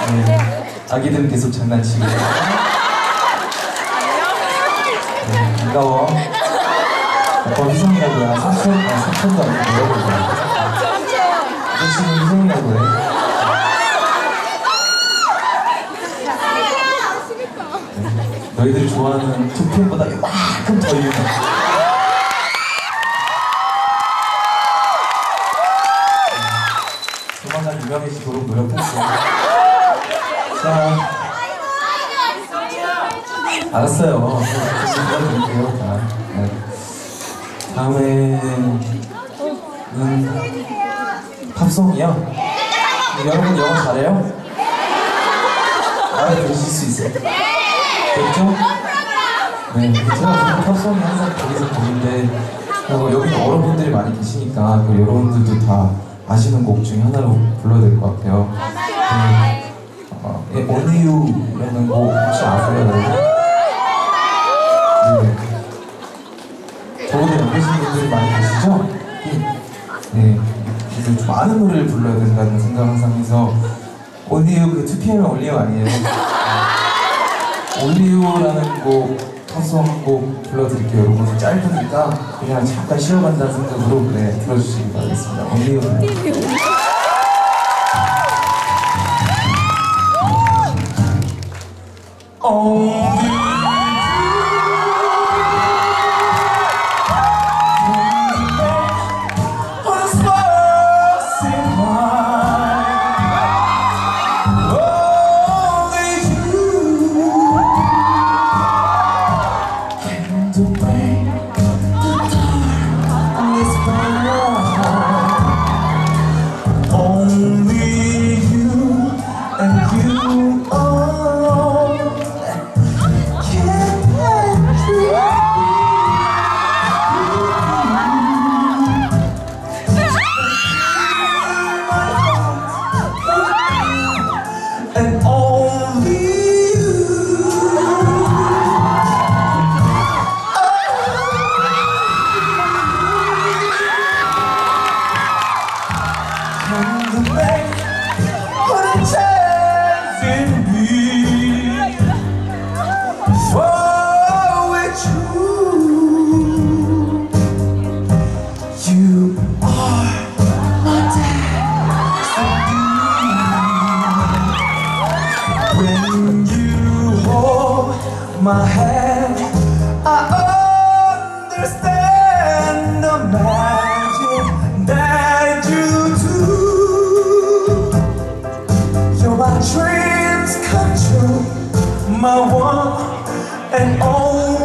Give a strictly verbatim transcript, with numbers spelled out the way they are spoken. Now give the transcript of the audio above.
네. 아기들은 계속 장난치고. 네, 반가워. 오빠 희성이라고 해. 삼촌, 아, 삼촌도 아니고 뭐라고 해. 너 지금 희성이라고 해. 네. 너희들이 좋아하는 투표보다 이만큼 더 유명해. 조만간 유명해지도록 노력했어. 자, 알았어요. 드릴게요. 다. 네. 다음에는 팝송이요. 여러분 영어 잘해요? 알아들으실 수 있어요? 됐죠? 네, 제가 팝송이 항상 거기서 보는데 어, 여기 어른분들이 많이 계시니까 그 여러분들도 다 아시는 곡 중에 하나로 불러야 될 것 같아요. 네, 어, 예, Only You라는 곡 혹시 아세요, 여러분? 네. 저보다 안 계시는 분들이 많이 계시죠? 네. 그래서 좀 많은 노래를 불러야 된다는 생각을 항상 해서 Only You, 그 투피엠의 Only You 아니에요? Only You라는 곡 팝송 한 곡 불러드릴게요. 여러분 짧으니까 그냥 잠깐 쉬어간다는 생각으로 네, 들어주시기 바라겠습니다. Only You. Only my hand, I understand the magic that you do. You're my dreams come true, my one and only.